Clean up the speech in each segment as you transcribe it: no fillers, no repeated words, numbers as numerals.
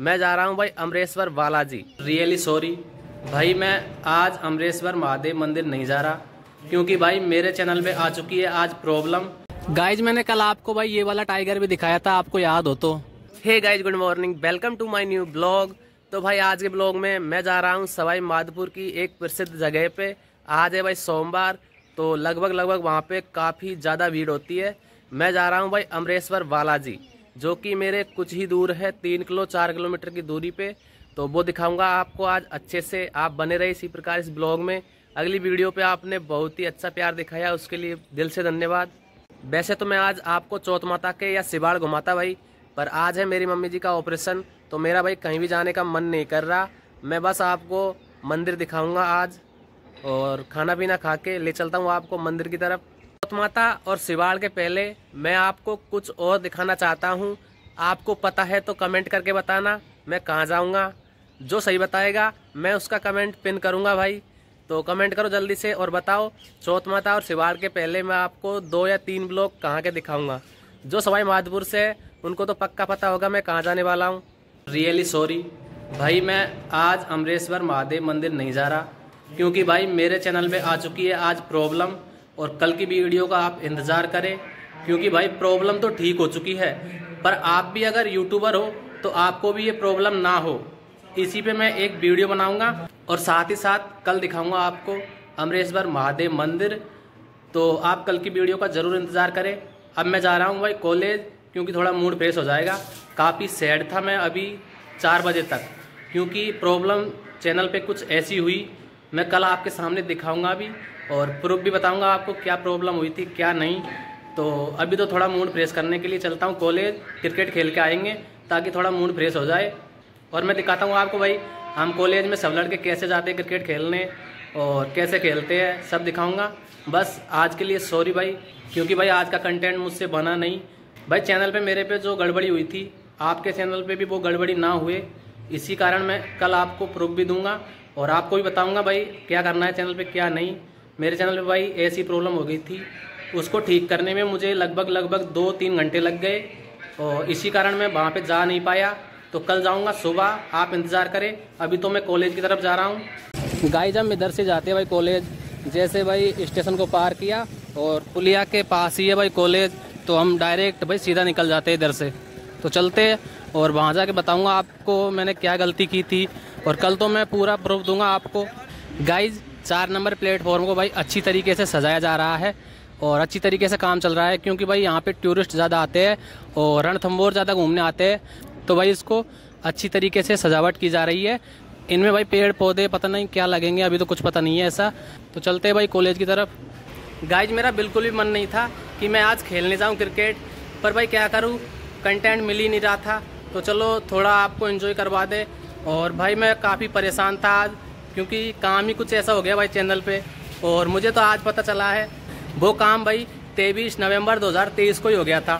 मैं जा रहा हूँ भाई अमरेश्वर बालाजी। रियली सॉरी भाई, मैं आज अमरेश्वर महादेव मंदिर नहीं जा रहा क्योंकि भाई मेरे चैनल पे आ चुकी है आज प्रॉब्लम। गाइज मैंने कल आपको भाई ये वाला टाइगर भी दिखाया था, आपको याद हो तो। Hey guys, good morning, welcome to my new blog. तो भाई आज के ब्लॉग में मैं जा रहा हूँ सवाई माधोपुर की एक प्रसिद्ध जगह पे। आज है भाई सोमवार, तो लगभग वहाँ पे काफ़ी ज़्यादा भीड़ होती है। मैं जा रहा हूँ भाई अमरेश्वर बालाजी, जो कि मेरे कुछ ही दूर है, 3-4 किलोमीटर की दूरी पे। तो वो दिखाऊंगा आपको आज अच्छे से। आप बने रहे इसी प्रकार इस ब्लॉग में। अगली वीडियो पे आपने बहुत ही अच्छा प्यार दिखाया, उसके लिए दिल से धन्यवाद। वैसे तो मैं आज आपको चौथ माता के या सिवाड़ घुमाता भाई, पर आज है मेरी मम्मी जी का ऑपरेशन, तो मेरा भाई कहीं भी जाने का मन नहीं कर रहा। मैं बस आपको मंदिर दिखाऊंगा आज, और खाना पीना खा के ले चलता हूँ आपको मंदिर की तरफ। चौथ माता और सिवाड़ के पहले मैं आपको कुछ और दिखाना चाहता हूँ। आपको पता है तो कमेंट करके बताना मैं कहाँ जाऊँगा। जो सही बताएगा मैं उसका कमेंट पिन करूँगा भाई। तो कमेंट करो जल्दी से और बताओ चौथ माता और सिवाड़ के पहले मैं आपको 2 या 3 ब्लॉग कहाँ के दिखाऊँगा। जो सवाई माधोपुर से है उनको तो पक्का पता होगा मैं कहाँ जाने वाला हूँ। रियली सॉरी भाई, मैं आज अमरेश्वर महादेव मंदिर नहीं जा रहा क्योंकि भाई मेरे चैनल पे आ चुकी है आज प्रॉब्लम, और कल की वीडियो का आप इंतज़ार करें क्योंकि भाई प्रॉब्लम तो ठीक हो चुकी है, पर आप भी अगर यूट्यूबर हो तो आपको भी ये प्रॉब्लम ना हो। इसी पे मैं एक वीडियो बनाऊंगा और साथ ही साथ कल दिखाऊंगा आपको अमरेश्वर महादेव मंदिर। तो आप कल की वीडियो का ज़रूर इंतज़ार करें। अब मैं जा रहा हूँ भाई कॉलेज, क्योंकि थोड़ा मूड फ्रेश हो जाएगा। काफ़ी सैड था मैं अभी 4 बजे तक, क्योंकि प्रॉब्लम चैनल पे कुछ ऐसी हुई। मैं कल आपके सामने दिखाऊंगा भी और प्रूफ भी बताऊंगा आपको क्या प्रॉब्लम हुई थी क्या नहीं। तो अभी तो थोड़ा मूड फ्रेश करने के लिए चलता हूँ कॉलेज, क्रिकेट खेल के आएंगे ताकि थोड़ा मूड फ्रेश हो जाए। और मैं दिखाता हूँ आपको भाई हम कॉलेज में सब लड़के कैसे जाते हैं क्रिकेट खेलने और कैसे खेलते हैं, सब दिखाऊँगा। बस आज के लिए सॉरी भाई, क्योंकि भाई आज का कंटेंट मुझसे बना नहीं। भाई चैनल पे मेरे पे जो गड़बड़ी हुई थी आपके चैनल पे भी वो गड़बड़ी ना हुए, इसी कारण मैं कल आपको प्रूफ भी दूंगा और आपको भी बताऊंगा भाई क्या करना है चैनल पे क्या नहीं। मेरे चैनल पे भाई ऐसी प्रॉब्लम हो गई थी, उसको ठीक करने में मुझे लगभग 2-3 घंटे लग गए, और इसी कारण मैं वहाँ पे जा नहीं पाया। तो कल जाऊँगा सुबह, आप इंतज़ार करें। अभी तो मैं कॉलेज की तरफ जा रहा हूँ। गाइस हम इधर से जाते हैं भाई कॉलेज, जैसे भाई स्टेशन को पार किया और पुलिया के पास ही है भाई कॉलेज, तो हम डायरेक्ट भाई सीधा निकल जाते हैं इधर से। तो चलते हैं और वहाँ जाके बताऊंगा आपको मैंने क्या गलती की थी, और कल तो मैं पूरा प्रूफ दूंगा आपको। गाइज 4 नंबर प्लेटफॉर्म को भाई अच्छी तरीके से सजाया जा रहा है और अच्छी तरीके से काम चल रहा है, क्योंकि भाई यहाँ पे टूरिस्ट ज़्यादा आते हैं और रणथंभौर ज़्यादा घूमने आते हैं। तो भाई इसको अच्छी तरीके से सजावट की जा रही है। इनमें भाई पेड़ पौधे पता नहीं क्या लगेंगे, अभी तो कुछ पता नहीं है ऐसा। तो चलते हैं भाई कॉलेज की तरफ। गाइज मेरा बिल्कुल भी मन नहीं था कि मैं आज खेलने जाऊँ क्रिकेट, पर भाई क्या करूँ, कंटेंट मिल ही नहीं रहा था। तो चलो थोड़ा आपको एंजॉय करवा दे। और भाई मैं काफ़ी परेशान था आज, क्योंकि काम ही कुछ ऐसा हो गया भाई चैनल पे, और मुझे तो आज पता चला है वो काम भाई 23 नवंबर 2023 को ही हो गया था।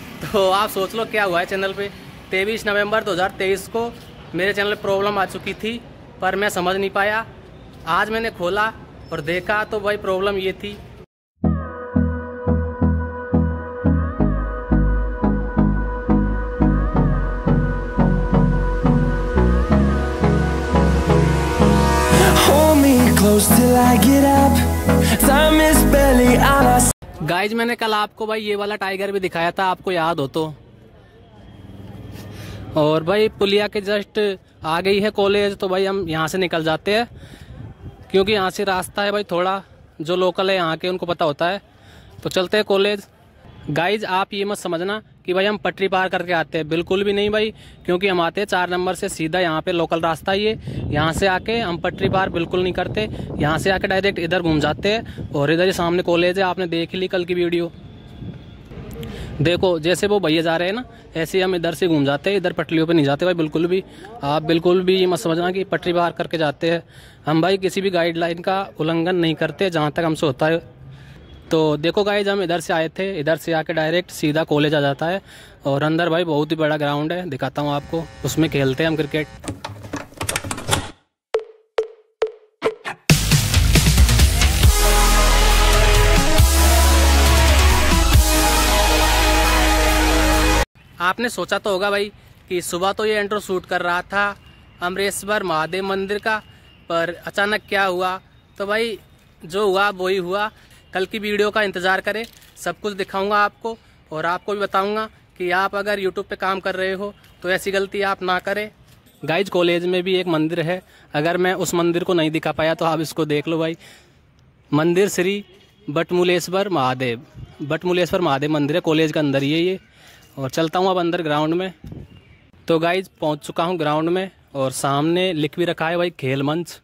तो आप सोच लो क्या हुआ है चैनल पे। 23 नवंबर 2023 को मेरे चैनल में प्रॉब्लम आ चुकी थी, पर मैं समझ नहीं पाया। आज मैंने खोला और देखा तो भाई प्रॉब्लम ये थी। गाइज मैंने कल आपको भाई ये वाला टाइगर भी दिखाया था, आपको याद हो तो। और भाई पुलिया के जस्ट आ गई है कॉलेज, तो भाई हम यहाँ से निकल जाते हैं, क्योंकि यहाँ से रास्ता है भाई थोड़ा, जो लोकल है यहाँ के उनको पता होता है। तो चलते हैं कॉलेज। गाइज आप ये मत समझना कि भाई हम पटरी पार करके आते हैं, बिल्कुल भी नहीं भाई, क्योंकि हम आते हैं 4 नंबर से सीधा, यहाँ पे लोकल रास्ता ये। यहाँ से आके हम पटरी पार बिल्कुल नहीं करते, यहाँ से आके डायरेक्ट इधर घूम जाते हैं, और इधर ही सामने कॉलेज है, आपने देख ली कल की वीडियो। देखो जैसे वो भैया जा रहे हैं ना, ऐसे हम इधर से घूम जाते हैं, इधर पटरियों पे नहीं जाते भाई बिल्कुल भी। आप बिल्कुल भी मत समझना कि पटरी पार करके जाते हैं। हम भाई किसी भी गाइडलाइन का उल्लंघन नहीं करते जहाँ तक हमसे होता है। तो देखो गाइज हम इधर से आए थे, इधर से आके डायरेक्ट सीधा कॉलेज आ जाता है, और अंदर भाई बहुत ही बड़ा ग्राउंड है, दिखाता हूँ आपको, उसमें खेलते हैं हम क्रिकेट। आपने सोचा तो होगा भाई कि सुबह तो ये इंट्रो शूट कर रहा था अमरेश्वर महादेव मंदिर का, पर अचानक क्या हुआ। तो भाई जो हुआ वही हुआ। कल की वीडियो का इंतज़ार करें, सब कुछ दिखाऊंगा आपको और आपको भी बताऊंगा कि आप अगर यूट्यूब पे काम कर रहे हो तो ऐसी गलती आप ना करें। गाइज कॉलेज में भी एक मंदिर है, अगर मैं उस मंदिर को नहीं दिखा पाया तो आप इसको देख लो भाई। मंदिर श्री बटमूलेश्वर महादेव, बटमूलेश्वर महादेव मंदिर है, कॉलेज के अंदर ही है ये। और चलता हूँ अब अंदर ग्राउंड में। तो गाइज पहुँच चुका हूँ ग्राउंड में और सामने लिख भी रखा है भाई खेल मंच।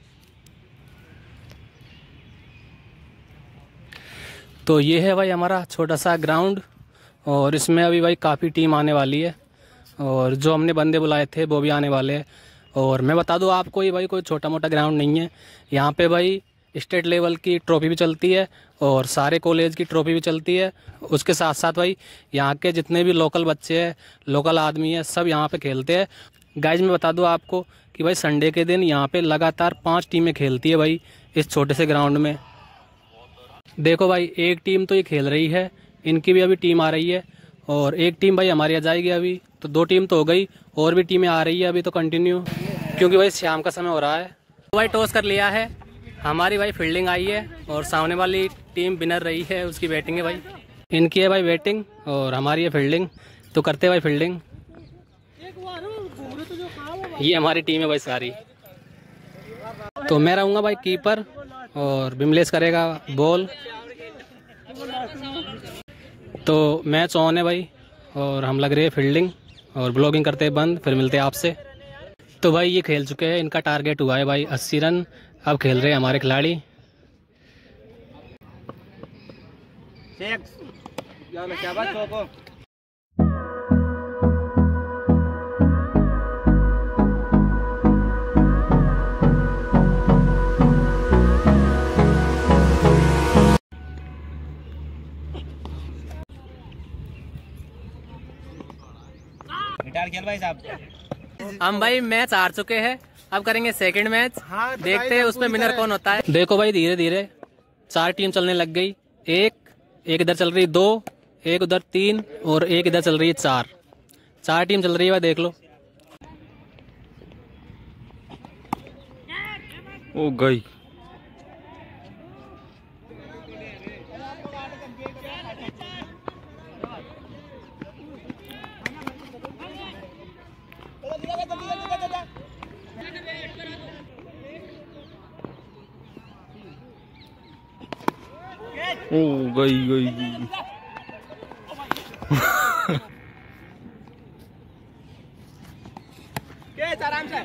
तो ये है भाई हमारा छोटा सा ग्राउंड और इसमें अभी भाई काफ़ी टीम आने वाली है और जो हमने बंदे बुलाए थे वो भी आने वाले हैं। और मैं बता दूं आपको, ये भाई कोई छोटा मोटा ग्राउंड नहीं है, यहाँ पे भाई स्टेट लेवल की ट्रॉफी भी चलती है और सारे कॉलेज की ट्रॉफी भी चलती है। उसके साथ साथ भाई यहाँ के जितने भी लोकल बच्चे हैं, लोकल आदमी है, सब यहाँ पे खेलते हैं। गाइज मैं बता दूं आपको कि भाई संडे के दिन यहाँ पे लगातार 5 टीमें खेलती है भाई इस छोटे से ग्राउंड में। देखो भाई एक टीम तो ये खेल रही है, इनकी भी अभी टीम आ रही है और एक टीम भाई हमारी आ जाएगी अभी, तो 2 टीम तो हो गई और भी टीमें आ रही है अभी तो कंटिन्यू, क्योंकि भाई शाम का समय हो रहा है। तो भाई टॉस कर लिया है, हमारी भाई फील्डिंग आई है और सामने वाली टीम विनर रही है, उसकी बैटिंग है भाई। इनकी है भाई बैटिंग और हमारी है फील्डिंग, तो करते हैं भाई फील्डिंग। ये हमारी टीम है भाई सारी। तो मैं रहूँगा भाई कीपर और बिमलेश करेगा बॉल। तो मैच ऑन है भाई और हम लग रहे हैं फील्डिंग और ब्लॉगिंग करते हैं बंद, फिर मिलते हैं आपसे। तो भाई ये खेल चुके हैं, इनका टारगेट हुआ है भाई 80 रन। अब खेल रहे हैं हमारे खिलाड़ी। खेल भाई साहब। हम भाई मैच हार चुके हैं, अब करेंगे सेकंड मैच। देखते हैं उसमें विनर कौन होता है। देखो भाई धीरे धीरे 4 टीम चलने लग गई, एक इधर चल रही 2, एक उधर 3 और एक इधर चल रही है 4 टीम चल रही है भाई, देख लो। ओ गई। ओ गई। आराम से।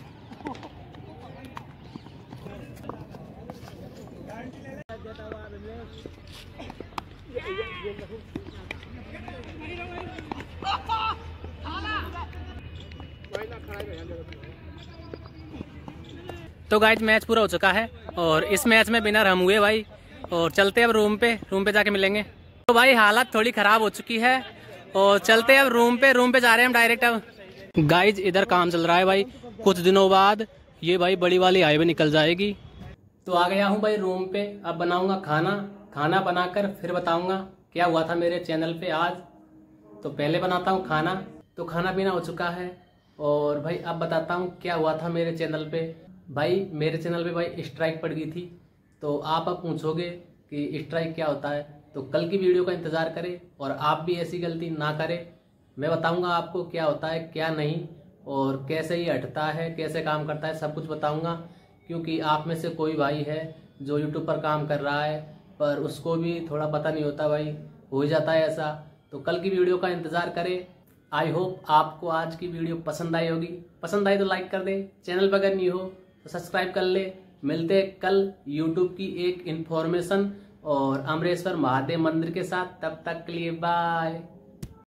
तो गाइज मैच पूरा हो चुका है और इस मैच में विनर हम हुए भाई। और चलते अब रूम पे जाके मिलेंगे। तो भाई हालत थोड़ी खराब हो चुकी है और चलते अब रूम पे जा रहे हैं हम डायरेक्ट। अब गाइज इधर काम चल रहा है भाई, कुछ दिनों बाद ये भाई बड़ी वाली हाईवे निकल जाएगी। तो आ गया हूँ भाई रूम पे, अब बनाऊंगा खाना बनाकर फिर बताऊंगा क्या हुआ था मेरे चैनल पे आज। तो पहले बनाता हूँ खाना। तो खाना पीना हो चुका है और भाई अब बताता हूँ क्या हुआ था मेरे चैनल पे। भाई मेरे चैनल पे भाई स्ट्राइक पड़ गई थी। तो आप अब पूछोगे कि स्ट्राइक क्या होता है, तो कल की वीडियो का इंतज़ार करें और आप भी ऐसी गलती ना करें। मैं बताऊंगा आपको क्या होता है क्या नहीं और कैसे ये हटता है, कैसे काम करता है, सब कुछ बताऊंगा। क्योंकि आप में से कोई भाई है जो यूट्यूब पर काम कर रहा है पर उसको भी थोड़ा पता नहीं होता भाई, हो जाता है ऐसा। तो कल की वीडियो का इंतज़ार करें। आई होप आपको आज की वीडियो पसंद आई होगी। पसंद आई तो लाइक कर दे, चैनल पर अगर नहीं हो तो सब्सक्राइब कर ले। मिलते हैं कल यूट्यूब की एक इन्फॉर्मेशन और अमरेश्वर महादेव मंदिर के साथ। तब तक के लिए बाय।